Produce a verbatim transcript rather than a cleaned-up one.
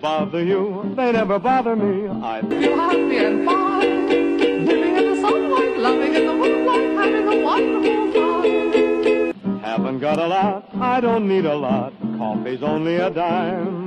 bother you, they never bother me. I feel happy and fine, living in the sunlight, loving in the moonlight, having a wonderful time. Haven't got a lot, I don't need a lot, coffee's only a dime.